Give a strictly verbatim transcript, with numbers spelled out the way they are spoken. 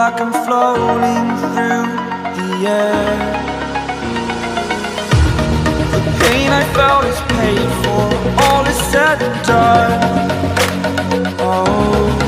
like I'm floating through the air. The pain I felt is paid for, all is said and done. Oh,